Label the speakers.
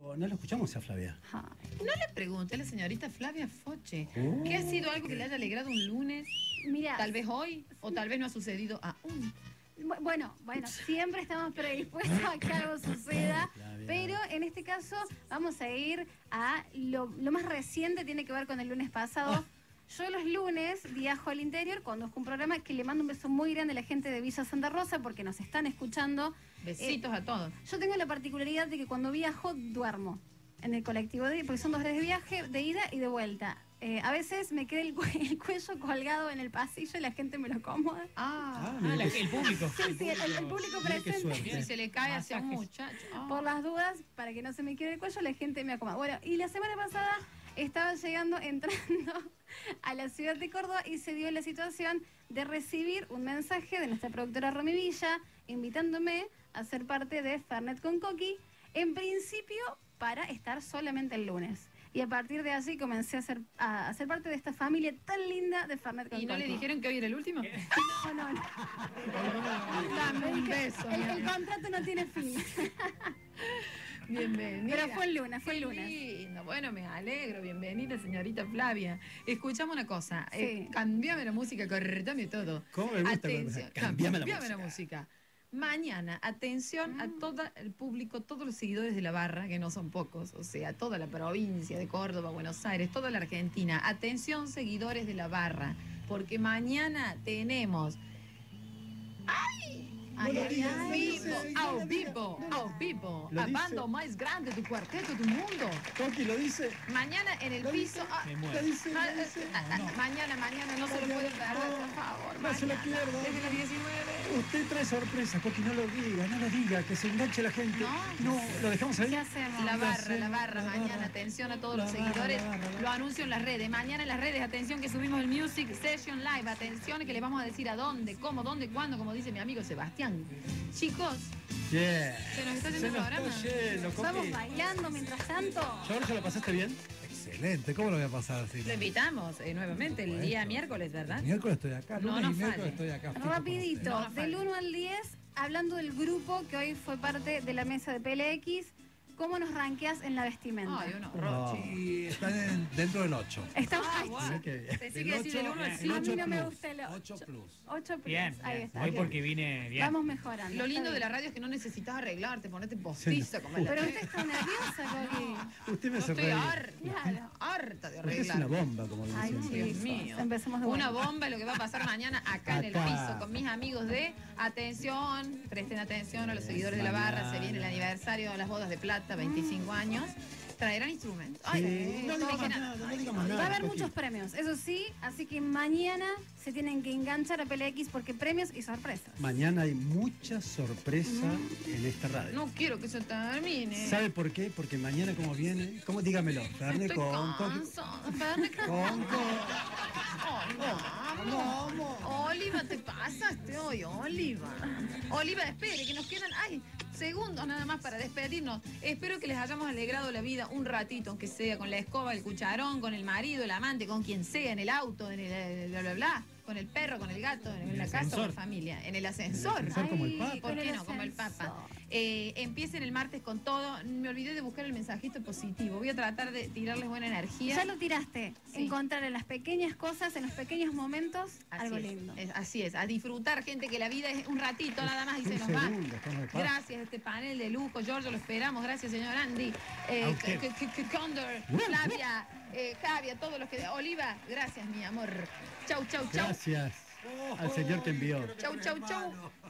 Speaker 1: No lo escuchamos a Flavia.
Speaker 2: No le pregunté a la señorita Flavia Foche ¿qué ha sido algo que le haya alegrado un lunes?
Speaker 3: Mira,
Speaker 2: Tal vez hoy, o tal vez no ha sucedido aún.
Speaker 3: Bueno, siempre estamos predispuestos a que algo suceda, pero en este caso vamos a ir a lo más reciente, tiene que ver con el lunes pasado. Yo los lunes viajo al interior, conduzco un programa que le mando un beso muy grande a la gente de Villa Santa Rosa porque nos están escuchando.
Speaker 2: Besitos a todos.
Speaker 3: Yo tengo la particularidad de que cuando viajo duermo en el colectivo, porque son 2 horas de viaje, de ida y de vuelta. A veces me queda el cuello colgado en el pasillo y la gente me lo acomoda.
Speaker 4: El público.
Speaker 3: Sí, el público presente.
Speaker 2: Y se le cae hacia un muchacho.
Speaker 3: Por las dudas, para que no se me quede el cuello, la gente me acomoda. Bueno, y la semana pasada estaba entrando a la ciudad de Córdoba y se dio la situación de recibir un mensaje de nuestra productora Romy Villa invitándome a ser parte de Fernet con Coqui, en principio para estar solamente el lunes. Y a partir de allí comencé a ser parte de esta familia tan linda de Fernet con Coqui.
Speaker 2: ¿Y no le dijeron que hoy era el último?
Speaker 3: No.
Speaker 2: Dame un beso.
Speaker 3: El contrato no tiene fin.
Speaker 2: Bienvenida.
Speaker 3: Pero fue el lunes,
Speaker 2: Lindo. Bueno, me alegro. Bienvenida, señorita Flavia. Escuchamos una cosa.
Speaker 3: Sí.
Speaker 2: Cambiame la música, cortame todo.
Speaker 1: ¿Cómo me gusta?
Speaker 2: Atención,
Speaker 1: Cambiame
Speaker 2: la música. Mañana, atención a todo el público, todos los seguidores de la barra, que no son pocos, o sea, toda la provincia de Córdoba, Buenos Aires, toda la Argentina. Atención, seguidores de la barra, porque mañana tenemos... Ao vivo, a banda más grande do cuarteto do mundo.
Speaker 1: Coqui lo dice.
Speaker 2: Mañana en el piso. Mañana no se lo pueden perder, por favor.
Speaker 1: No se lo pierda.
Speaker 2: Desde las 19.
Speaker 1: Usted trae sorpresa, Coqui, no lo diga, que se enganche la gente. No, lo dejamos ahí.
Speaker 3: ¿Qué hacemos?
Speaker 2: La barra, mañana, atención a todos los seguidores. Lo anuncio en las redes. Mañana en las redes, atención que subimos el Music Session Live. Atención que le vamos a decir a dónde, cómo, dónde, cuándo, como dice mi amigo Sebastián. Chicos, se nos está yendo el programa.
Speaker 3: Estamos bailando mientras tanto.
Speaker 1: ¿Giorgio, lo pasaste bien?
Speaker 4: Excelente, ¿cómo lo voy a pasar así?
Speaker 2: Lo invitamos nuevamente el día miércoles, ¿verdad?
Speaker 4: El miércoles estoy acá,
Speaker 2: No
Speaker 4: lunes
Speaker 2: nos
Speaker 4: y miércoles
Speaker 2: falle.
Speaker 4: estoy acá. fijo
Speaker 3: Rapidito,
Speaker 2: No, no
Speaker 3: del
Speaker 2: falle.
Speaker 3: 1 al 10, hablando del grupo que hoy fue parte de la mesa de PLX, ¿cómo nos ranqueas en la vestimenta?
Speaker 2: Ay, uno
Speaker 4: con usted.
Speaker 2: roche.
Speaker 4: Y están dentro del 8.
Speaker 3: Estamos
Speaker 2: Bueno.
Speaker 4: Qué bien.
Speaker 2: Pensé que decir del 1 al
Speaker 3: A
Speaker 2: 5.
Speaker 3: mí no me gusta el
Speaker 4: 8 plus.
Speaker 3: 8 plus.
Speaker 5: Bien,
Speaker 3: Ahí
Speaker 5: bien.
Speaker 3: está.
Speaker 5: Hoy
Speaker 3: bien.
Speaker 5: porque vine bien.
Speaker 3: Vamos mejorando.
Speaker 2: Lo
Speaker 3: está
Speaker 2: lindo de la
Speaker 3: bien.
Speaker 2: radio es que no necesitas arreglarte, ponerte postiza como la
Speaker 3: Pero usted está nerviosa, Coqui.
Speaker 1: Usted me
Speaker 2: Yo
Speaker 1: hace
Speaker 2: estoy
Speaker 1: reír.
Speaker 3: Claro.
Speaker 2: harta de
Speaker 1: Usted es
Speaker 2: arreglar.
Speaker 1: una bomba, como le
Speaker 3: Ay,
Speaker 1: dicen.
Speaker 3: sí.
Speaker 2: Dios mío.
Speaker 3: Empecemos de
Speaker 2: Una
Speaker 3: vuelta.
Speaker 2: bomba es lo que va a pasar mañana acá en el
Speaker 1: Acá.
Speaker 2: piso con mis amigos de atención, presten atención a los seguidores de la barra, se viene el aniversario de las bodas de plata, 25 años. Traerán instrumentos. Ay,
Speaker 1: No
Speaker 2: dije
Speaker 1: digamos
Speaker 2: nada.
Speaker 1: nada, no digamos nada.
Speaker 3: Va a haber
Speaker 1: Coqui.
Speaker 3: muchos premios, eso sí, así que mañana se tienen que enganchar a PLX porque premios y sorpresas.
Speaker 1: Mañana hay mucha sorpresa en esta radio.
Speaker 2: No quiero que se termine.
Speaker 1: ¿Sabe por qué? Porque mañana como viene, ¿cómo? Dígamelo. Fernet
Speaker 2: Estoy
Speaker 1: con Coqui.
Speaker 2: cansada. Fernet
Speaker 1: Con
Speaker 2: Oliva, te pasaste hoy, Oliva. Oliva, espere, que nos quedan, segundos nada más para despedirnos. Espero que les hayamos alegrado la vida un ratito, aunque sea con la escoba, el cucharón, con el marido, el amante, con quien sea, en el auto, en el bla, bla, bla, con el perro, con el gato, en la casa, con la familia, en el ascensor.
Speaker 1: ascensor como el Papa.
Speaker 3: Ay,
Speaker 2: ¿Por
Speaker 3: con
Speaker 2: qué
Speaker 3: el
Speaker 2: no? Como el Papa.
Speaker 3: ascensor.
Speaker 2: Empiecen el martes con todo. Me olvidé de buscar el mensajito positivo. Voy a tratar de tirarles buena energía.
Speaker 3: Ya lo tiraste.
Speaker 2: Sí.
Speaker 3: Encontrar en las pequeñas cosas, en los pequeños momentos, algo lindo.
Speaker 2: Así es, a disfrutar, gente, que la vida es un ratito nada más y se
Speaker 1: Un
Speaker 2: nos va.
Speaker 1: segundo, estamos de paz.
Speaker 2: Gracias a este panel de lujo, Giorgio, lo esperamos. Gracias, señor Andy.
Speaker 5: A usted.
Speaker 2: Condor, Flavia, Javier, todos los que... Oliva, gracias, mi amor. Chau, chau, chau.
Speaker 1: Gracias al señor que envió.
Speaker 2: Chau, chau, chau.